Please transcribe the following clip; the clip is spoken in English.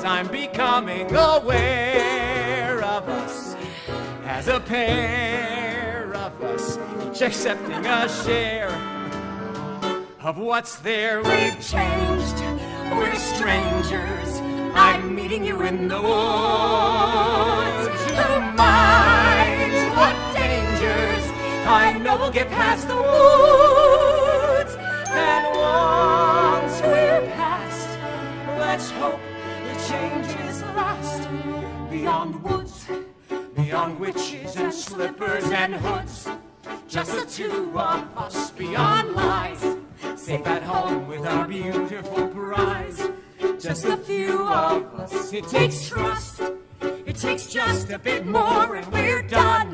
I'm becoming aware of us as a pair of us, each accepting a share of what's there. We've changed, we're strangers. I'm meeting you in the woods. Who minds what dangers? I know we'll get past the woods. And once we're past, let's hope the changes last. Beyond the woods, beyond witches and slippers and hoods, just the two of us beyond lies, safe at home with our beautiful prize. Just a few of us. It takes trust, it takes just a bit more, and we're done.